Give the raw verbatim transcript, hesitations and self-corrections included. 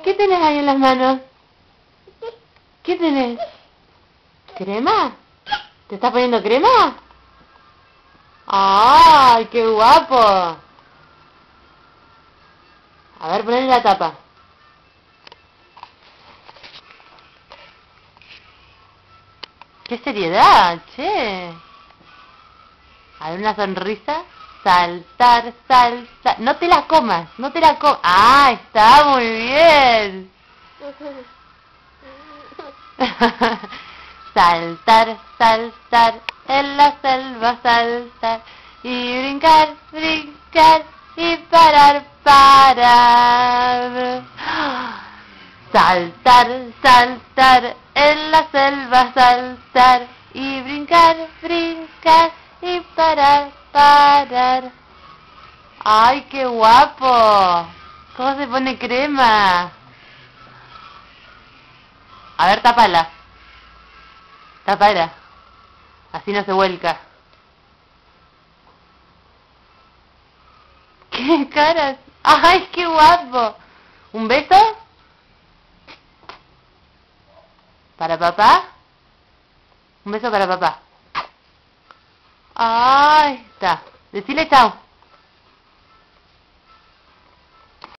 ¿Qué tenés ahí en las manos? ¿Qué tenés? ¿Crema? ¿Te estás poniendo crema? ¡Ay, qué guapo! A ver, ponle la tapa. ¡Qué seriedad, che! A ver, una sonrisa. Saltar, saltar. No te la comas, no te la comas. ¡Ah, está muy bien! Saltar, saltar, en la selva saltar. Y brincar, brincar, y parar, parar. Saltar, saltar, en la selva saltar. Y brincar, brincar, y parar, parar. ¡Ay, qué guapo! ¿Cómo se pone crema? A ver, tápala. Tápala. Así no se vuelca. ¡Qué caras! ¡Ay, qué guapo! ¿Un beso? ¿Para papá? Un beso para papá. ¡Ay, está! Decile chao.